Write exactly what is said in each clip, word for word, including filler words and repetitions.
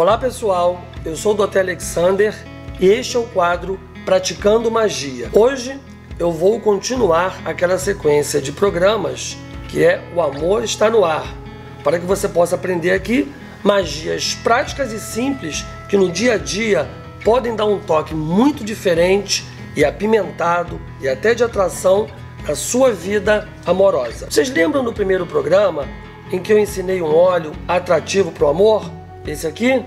Olá pessoal, eu sou o doutor Alexander e este é o quadro Praticando Magia. Hoje eu vou continuar aquela sequência de programas que é O Amor Está no Ar, para que você possa aprender aqui magias práticas e simples que no dia a dia podem dar um toque muito diferente e apimentado e até de atração na sua vida amorosa. Vocês lembram do primeiro programa em que eu ensinei um óleo atrativo para o amor? Esse aqui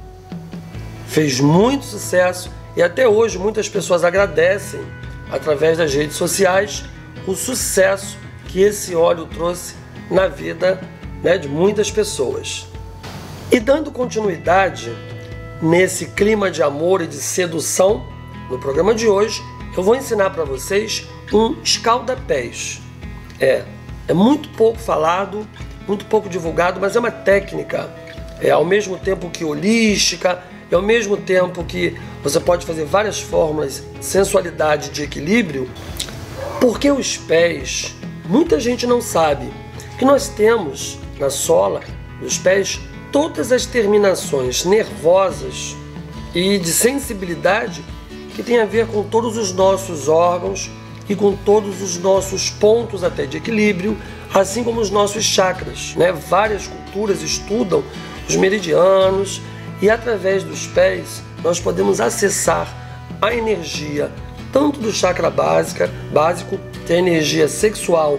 fez muito sucesso e até hoje muitas pessoas agradecem através das redes sociais o sucesso que esse óleo trouxe na vida, né, de muitas pessoas. E dando continuidade nesse clima de amor e de sedução, no programa de hoje eu vou ensinar para vocês um escalda-pés. É, é muito pouco falado, muito pouco divulgado, mas é uma técnica, é ao mesmo tempo que holística, e ao mesmo tempo que você pode fazer várias fórmulas de sensualidade, de equilíbrio. Porque os pés, muita gente não sabe que nós temos na sola dos pés todas as terminações nervosas e de sensibilidade que tem a ver com todos os nossos órgãos e com todos os nossos pontos até de equilíbrio, assim como os nossos chakras, né? Várias culturas estudam os meridianos e através dos pés nós podemos acessar a energia tanto do chakra básica, básico, que é a energia sexual,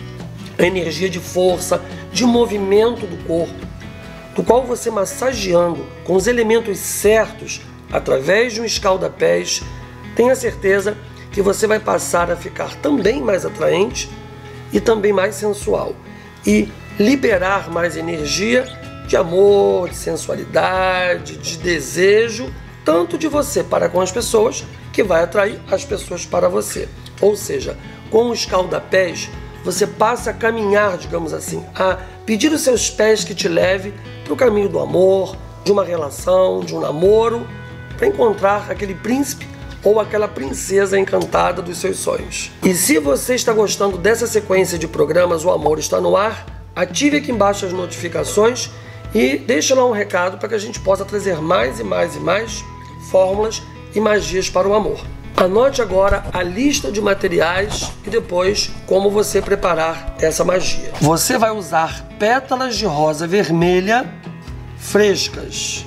a energia de força, de movimento do corpo, do qual você massageando com os elementos certos através de um escalda-pés, tenha certeza que você vai passar a ficar também mais atraente e também mais sensual e liberar mais energia de amor, de sensualidade, de desejo, tanto de você para com as pessoas, que vai atrair as pessoas para você. Ou seja, com o escalda-pés, você passa a caminhar, digamos assim, a pedir os seus pés que te leve para o caminho do amor, de uma relação, de um namoro, para encontrar aquele príncipe ou aquela princesa encantada dos seus sonhos. E se você está gostando dessa sequência de programas O Amor Está no Ar, ative aqui embaixo as notificações e deixa lá um recado para que a gente possa trazer mais e mais e mais fórmulas e magias para o amor. Anote agora a lista de materiais e depois como você preparar essa magia. Você vai usar pétalas de rosa vermelha frescas,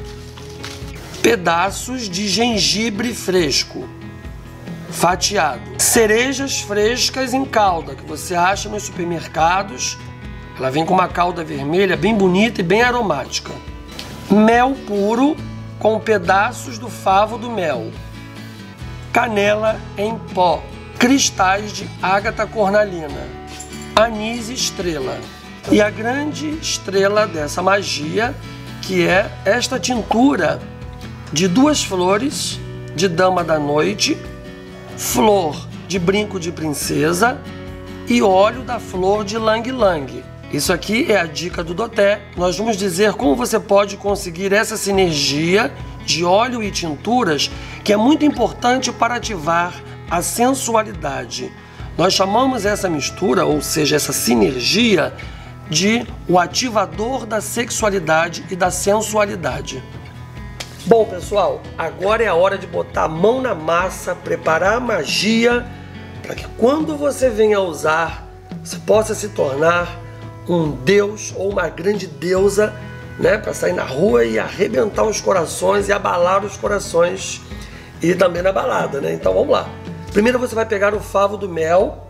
pedaços de gengibre fresco, fatiado, cerejas frescas em calda que você acha nos supermercados. Ela vem com uma calda vermelha bem bonita e bem aromática. Mel puro com pedaços do favo do mel. Canela em pó. Cristais de ágata cornalina. Anis estrela. E a grande estrela dessa magia, que é esta tintura de duas flores de dama da noite, flor de brinco de princesa e óleo da flor de lang-lang. Isso aqui é a dica do Doté. Nós vamos dizer como você pode conseguir essa sinergia de óleo e tinturas, que é muito importante para ativar a sensualidade. Nós chamamos essa mistura, ou seja, essa sinergia, de o ativador da sexualidade e da sensualidade. Bom, pessoal, agora é a hora de botar a mão na massa, preparar a magia, para que quando você venha usar, você possa se tornar um deus ou uma grande deusa, né, para sair na rua e arrebentar os corações e abalar os corações e também na balada, né? Então vamos lá. Primeiro você vai pegar o favo do mel.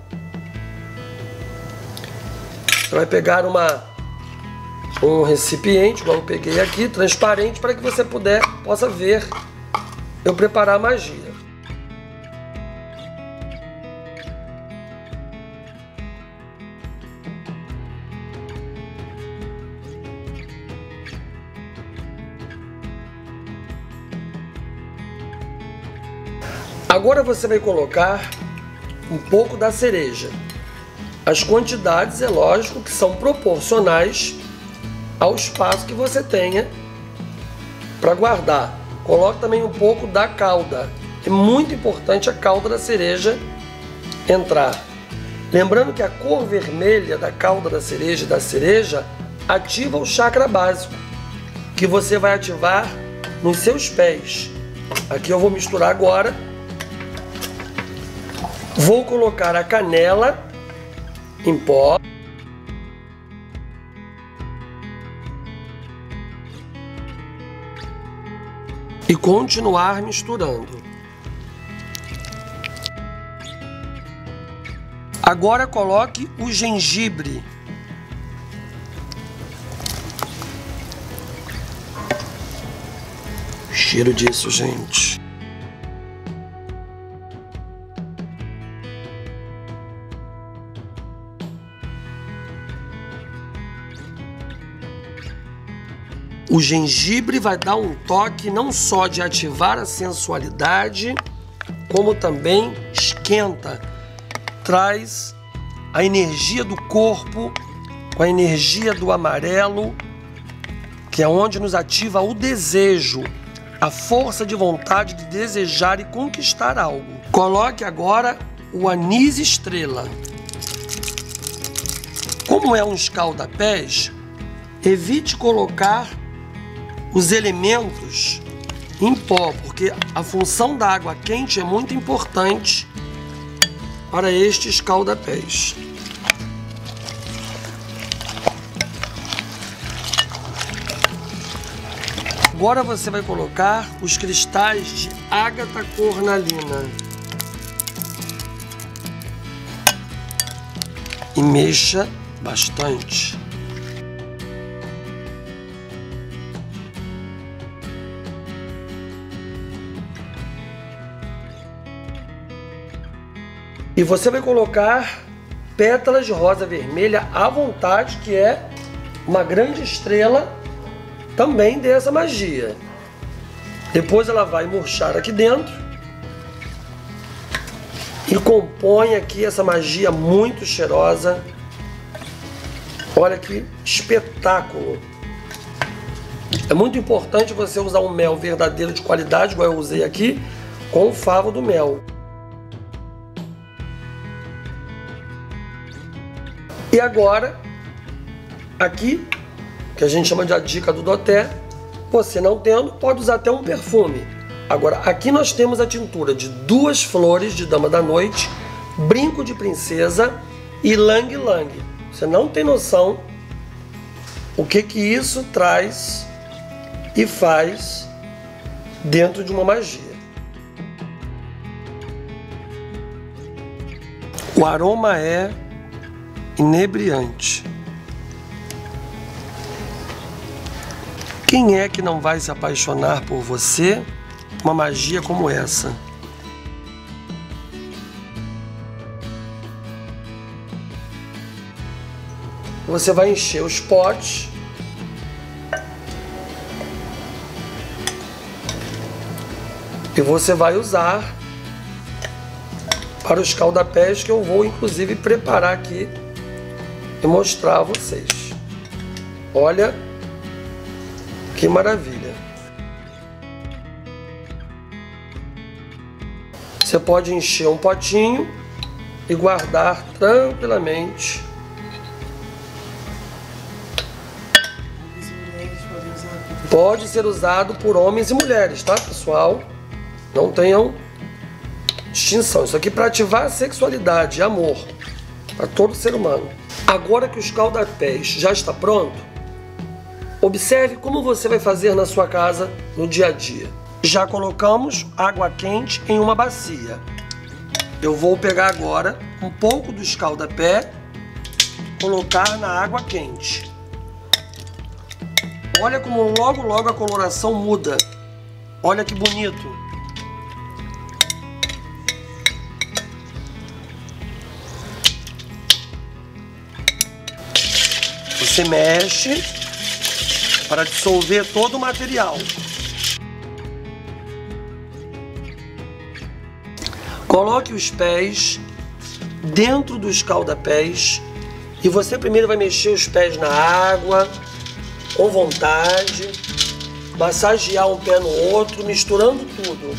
Você vai pegar uma um recipiente, igual eu peguei aqui, transparente, para que você puder possa ver eu preparar a magia. Agora você vai colocar um pouco da cereja. As quantidades, é lógico, que são proporcionais ao espaço que você tenha para guardar. Coloque também um pouco da calda. É muito importante a calda da cereja entrar. Lembrando que a cor vermelha da calda da cereja e da cereja ativa o chakra básico. que você vai ativar nos seus pés. Aqui eu vou misturar agora. Vou colocar a canela em pó. E continuar misturando. Agora coloque o gengibre. Cheiro disso, gente. O gengibre vai dar um toque não só de ativar a sensualidade, como também esquenta, traz a energia do corpo com a energia do amarelo, que é onde nos ativa o desejo, a força de vontade de desejar e conquistar algo. Coloque agora o anis estrela. Como é um escaldapés, evite colocar os elementos em pó, porque a função da água quente é muito importante para este escaldapés. Agora você vai colocar os cristais de ágata cornalina e mexa bastante. E você vai colocar pétalas de rosa vermelha à vontade, que é uma grande estrela também dessa magia. Depois ela vai murchar aqui dentro e compõe aqui essa magia muito cheirosa. Olha que espetáculo! É muito importante você usar um mel verdadeiro de qualidade, igual eu usei aqui, com o favo do mel. E agora, aqui, que a gente chama de a dica do doté, você não tendo, pode usar até um perfume. Agora, aqui nós temos a tintura de duas flores de dama da noite, brinco de princesa e ylang ylang. Você não tem noção o que que isso traz e faz dentro de uma magia. O aroma é inebriante. Quem é que não vai se apaixonar por você? Uma magia como essa. Você vai encher os potes. E você vai usar para os escaldapés, que eu vou inclusive preparar aqui e mostrar a vocês. Olha que maravilha! Você pode encher um potinho e guardar tranquilamente. Pode ser usado por homens e mulheres, tá, pessoal? Não tenham distinção. Isso aqui para ativar a sexualidade e amor para todo ser humano. Agora que o escaldapés já está pronto, observe como você vai fazer na sua casa no dia a dia. Já colocamos água quente em uma bacia. Eu vou pegar agora um pouco do escaldapé, colocar na água quente. Olha como logo logo a coloração muda. Olha que bonito. Você mexe para dissolver todo o material. Coloque os pés dentro do escaldapés e você primeiro vai mexer os pés na água, com vontade, massagear um pé no outro, misturando tudo.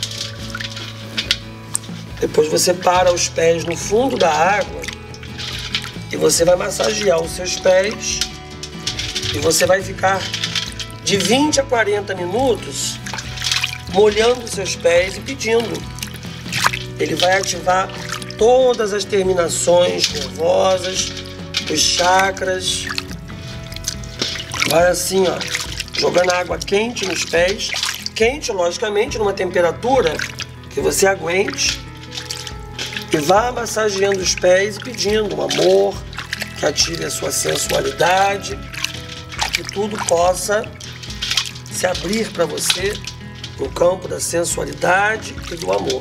Depois você para os pés no fundo da água e você vai massagear os seus pés e você vai ficar de vinte a quarenta minutos molhando seus pés e pedindo. Ele vai ativar todas as terminações nervosas, os chakras. Vai assim, ó, jogando água quente nos pés, quente, logicamente, numa temperatura que você aguente, e vá massageando os pés e pedindo um amor, que ative a sua sensualidade, que tudo possa se abrir para você no campo da sensualidade e do amor.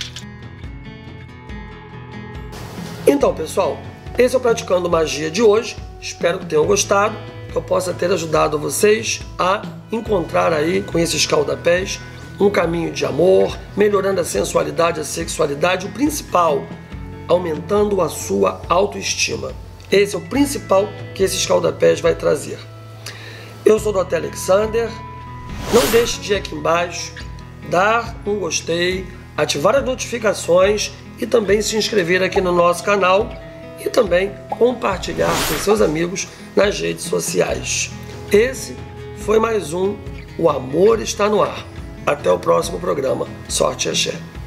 Então, pessoal, esse é o Praticando Magia de hoje. Espero que tenham gostado, que eu possa ter ajudado vocês a encontrar aí com esses escaldapés um caminho de amor, melhorando a sensualidade, a sexualidade, o principal, aumentando a sua autoestima. Esse é o principal que esse escaldapés vai trazer. Eu sou o doutor Alexander. Não deixe de ir aqui embaixo, dar um gostei, ativar as notificações e também se inscrever aqui no nosso canal e também compartilhar com seus amigos nas redes sociais. Esse foi mais um O Amor Está no Ar. Até o próximo programa. Sorte e axé.